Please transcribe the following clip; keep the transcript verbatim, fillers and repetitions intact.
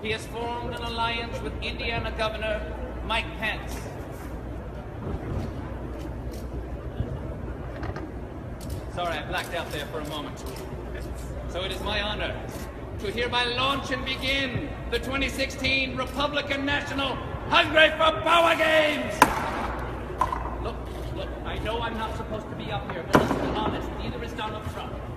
he has formed an alliance with Indiana Governor Mike Pence. Sorry, I blacked out there for a moment. So it is my honor to hereby launch and begin the twenty sixteen Republican National Hungry for Power Games! Look, look, I know I'm not supposed to be up here, but let's be honest, neither is Donald Trump.